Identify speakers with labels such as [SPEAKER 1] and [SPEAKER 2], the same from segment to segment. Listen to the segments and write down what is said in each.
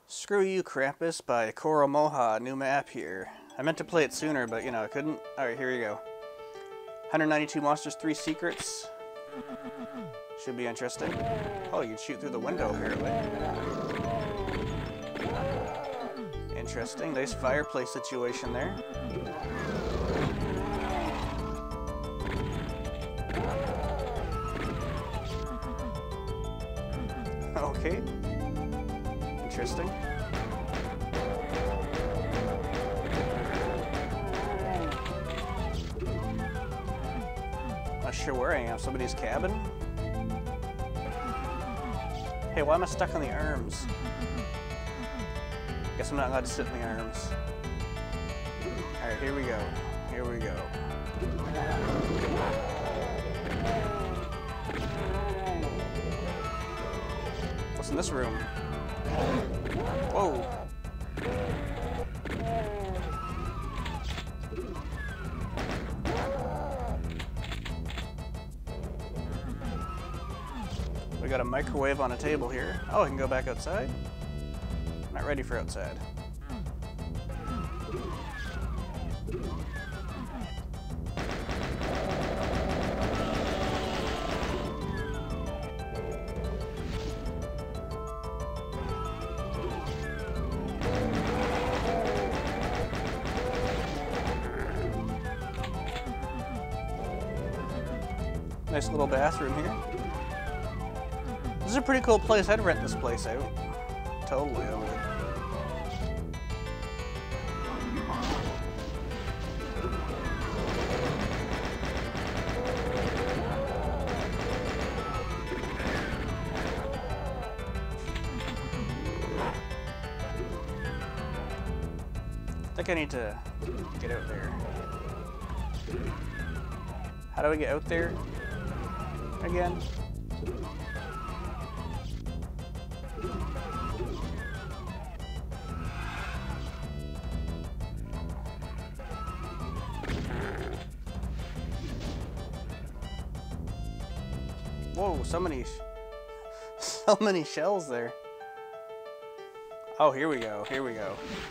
[SPEAKER 1] Screw You, Krampus by Koromoha, new map here. I meant to play it sooner, but you know, I couldn't. Alright, here we go. 192 monsters, 3 secrets. Should be interesting. Oh, you can shoot through the window, apparently. Interesting. Nice fireplace situation there. Okay. Interesting. Not sure where I am. Somebody's cabin? Hey, why am I stuck on the arms? Guess I'm not allowed to sit in the arms. Alright, here we go. Here we go. What's in this room? Whoa. We got a microwave on a table here. Oh, I can go back outside? Not ready for outside. Nice little bathroom here. This is a pretty cool place. I'd rent this place out. Totally, I would. I think I need to get out there. How do I get out there again? Whoa, so many shells there. Oh, here we go, here we go.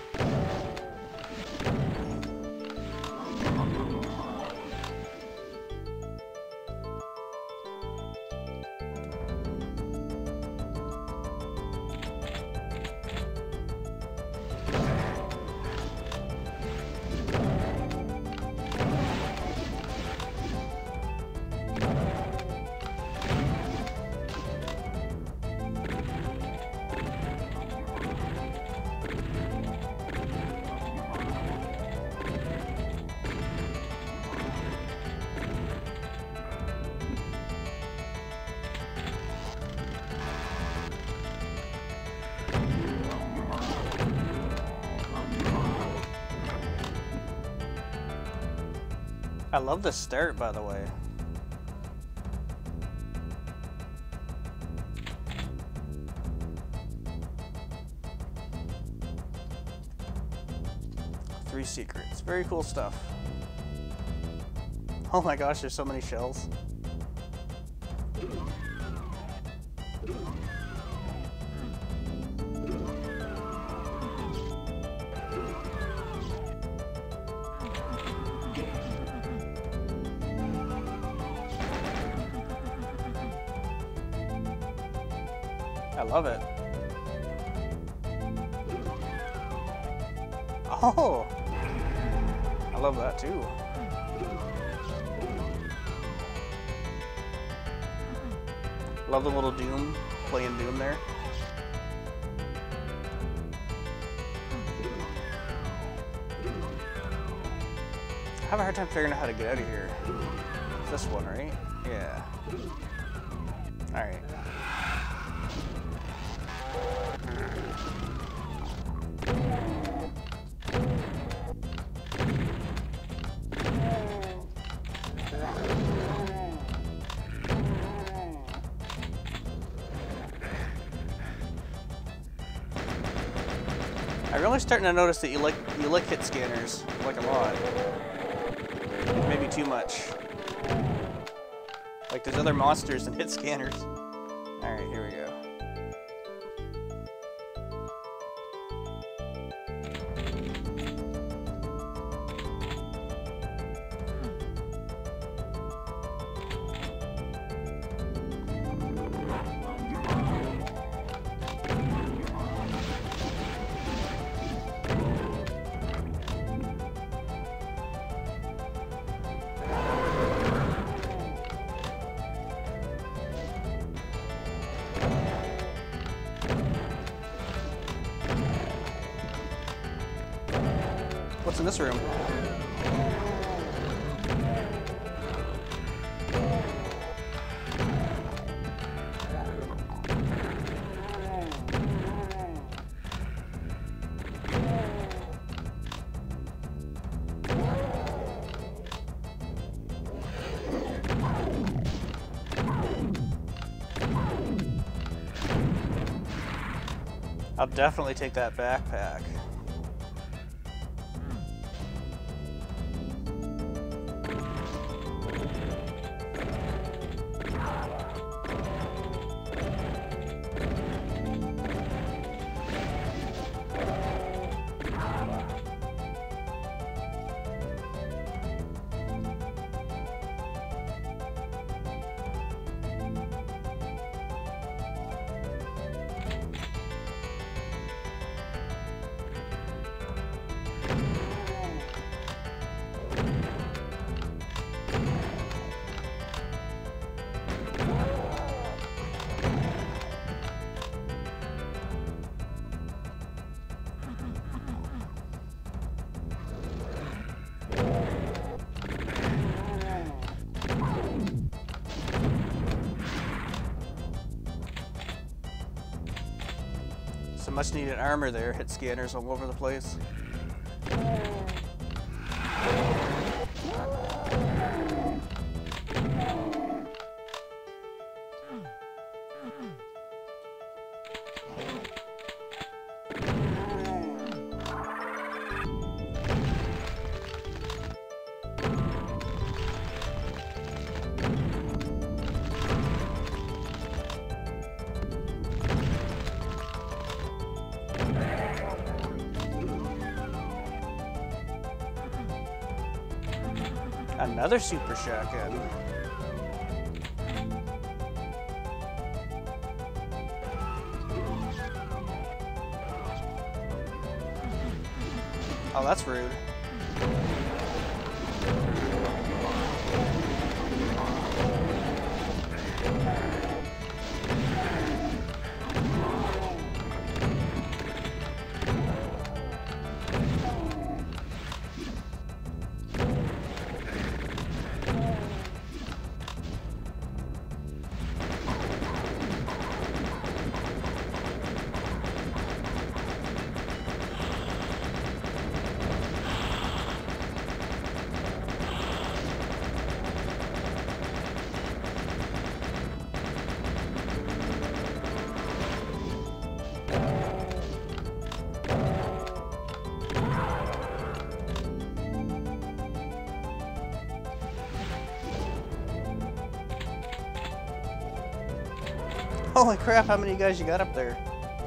[SPEAKER 1] I love the start, by the way. Three secrets. Very cool stuff. Oh my gosh, there's so many shells. I love it. Oh! I love that too. Love the little Doom, playing Doom there. I have a hard time figuring out how to get out of here. It's this one, right? Yeah. Alright. I'm really starting to notice that you like hit scanners, like a lot. Maybe too much. Like there's other monsters than hit scanners. Alright, here we go. What's in this room? I'll definitely take that backpack. Some much needed armor there. Hit scanners all over the place. Another super shotgun. Oh, that's rude. Holy crap, how many guys you got up there?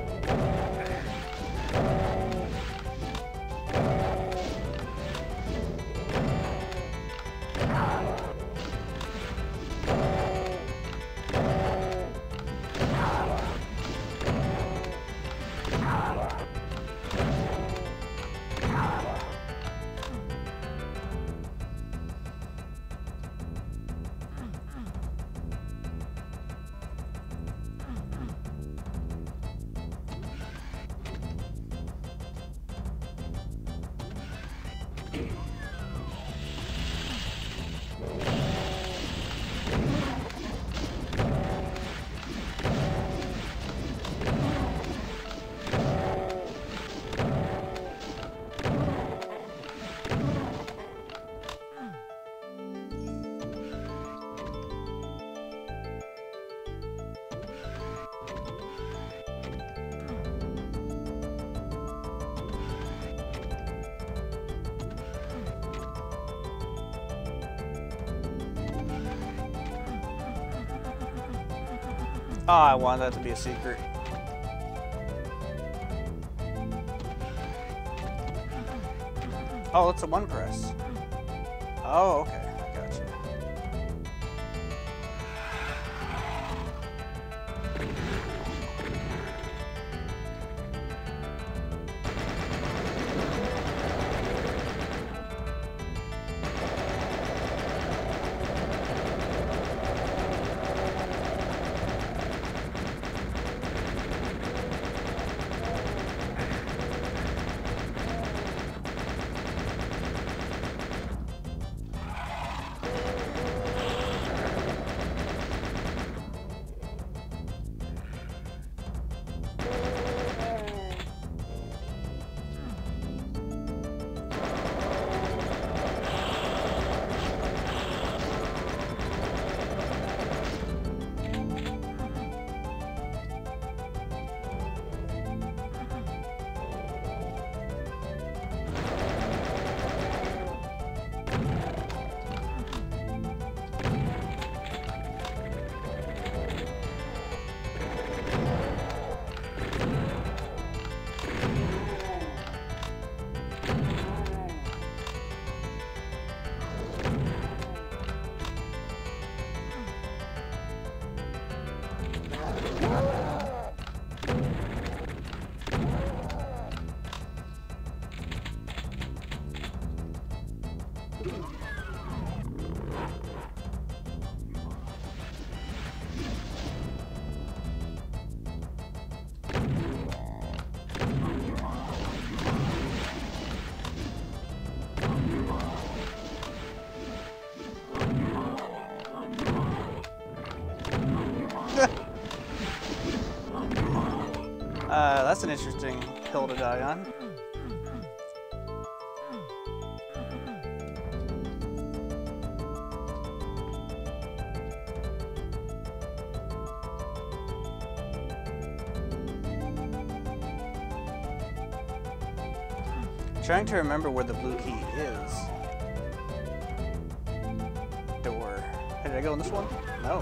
[SPEAKER 1] Oh, I wanted that to be a secret. Oh, it's a one press. Oh, okay. I got you. interesting hill to die on. Trying to remember where the blue key is. Door. Hey, did I go in this one? No.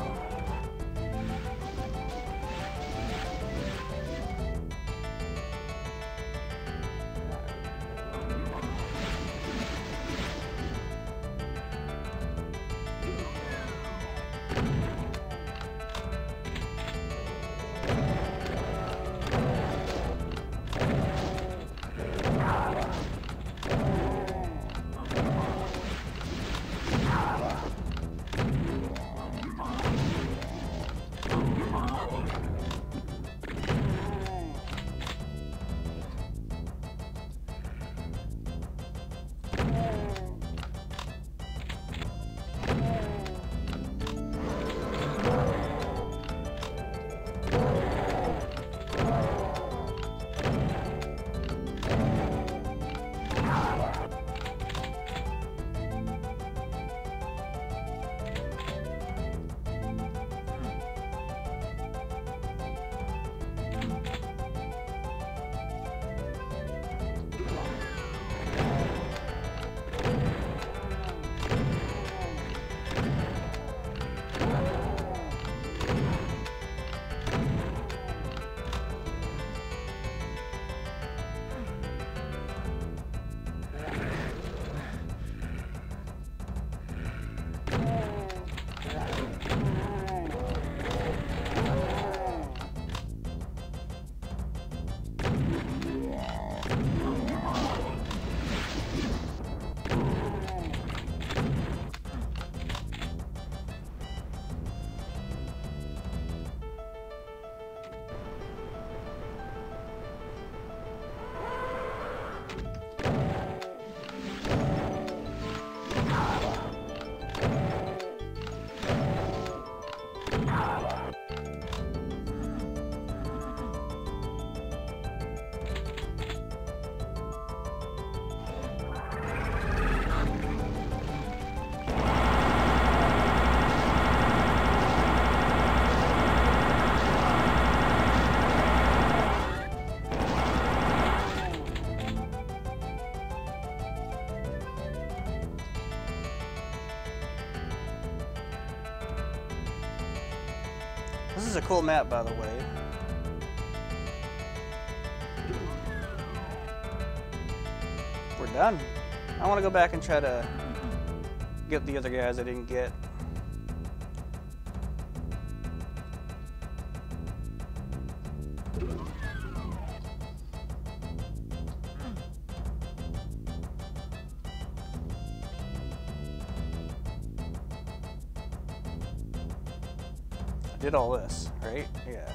[SPEAKER 1] This is a cool map, by the way. We're done. I want to go back and try to get the other guys I didn't get. Did all this, right? Yeah.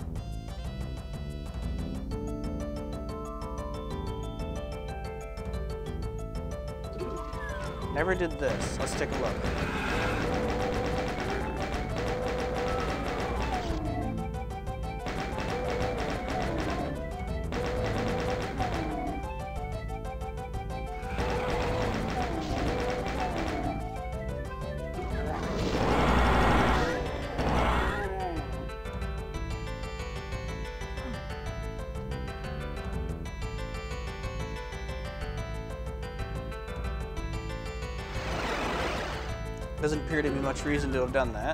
[SPEAKER 1] Never did this. Let's take a look. Doesn't appear to be much reason to have done that.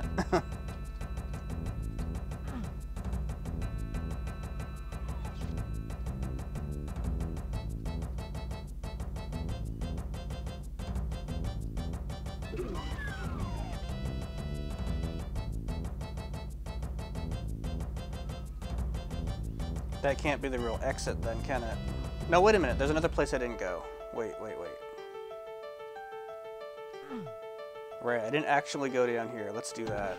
[SPEAKER 1] That can't be the real exit then, can it? No, wait a minute. There's another place I didn't go. Wait. Right, I didn't actually go down here. Let's do that.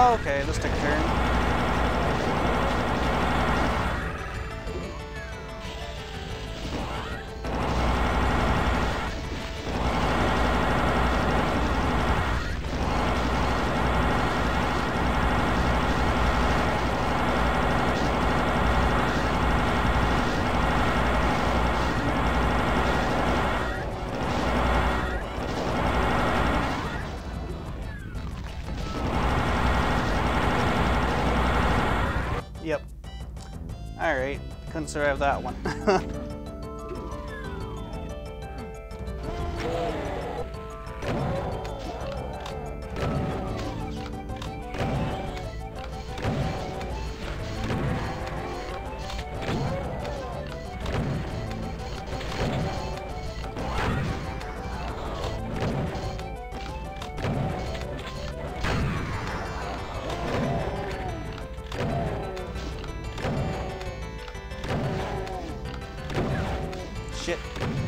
[SPEAKER 1] Oh, okay, let's take a turn. Yep. Alright, couldn't survive that one. Shit.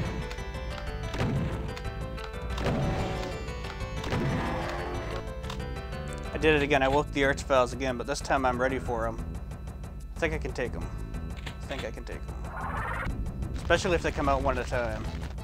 [SPEAKER 1] I did it again. I woke the Archviles again, but this time I'm ready for them. I think I can take them. I think I can take them. Especially if they come out one at a time.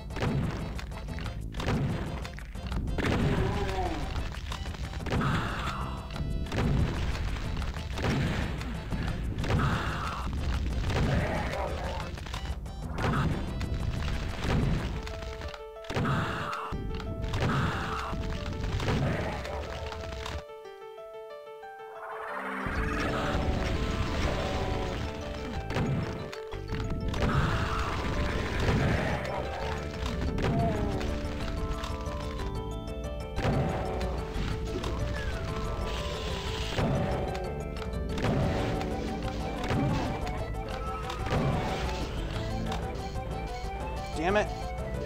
[SPEAKER 1] Damn it.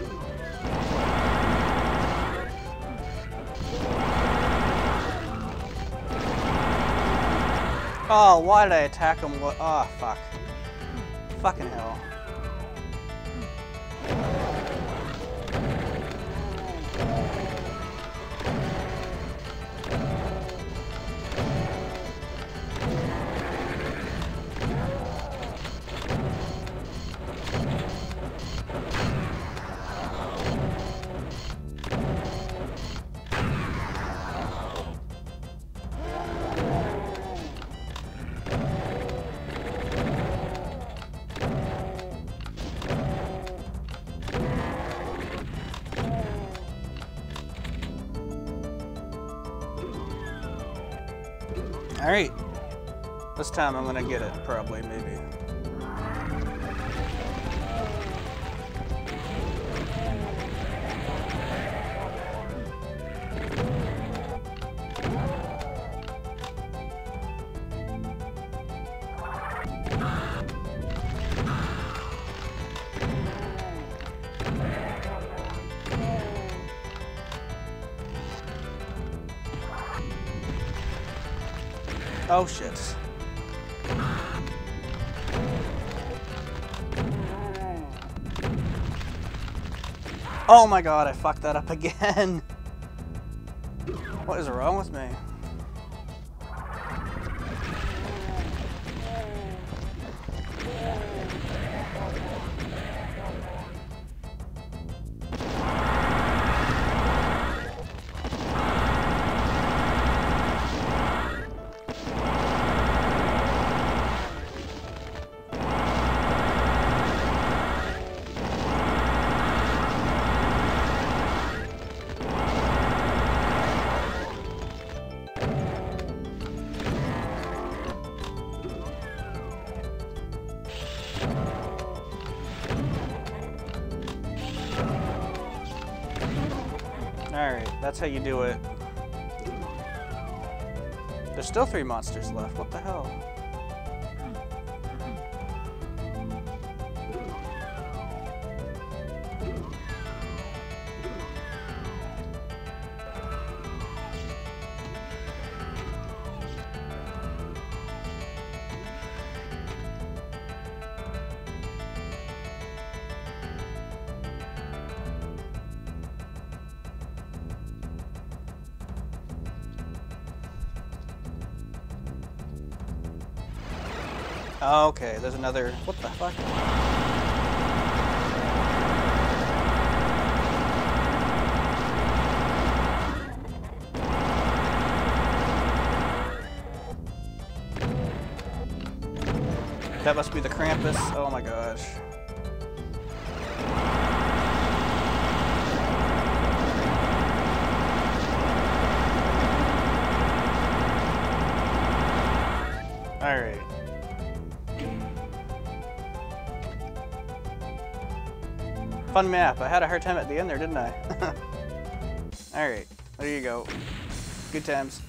[SPEAKER 1] Oh, why did I attack him? Oh, fuck. Fucking hell. Alright. This time I'm gonna get it, probably, maybe. Oh shit. Oh my god, I fucked that up again. What is wrong with me? Alright, that's how you do it. There's still 3 monsters left. What the hell? Oh, okay, there's another... What the fuck? That must be the Krampus. Oh my gosh. Alright. Fun map. I had a hard time at the end there, didn't I? Alright. There you go. Good times.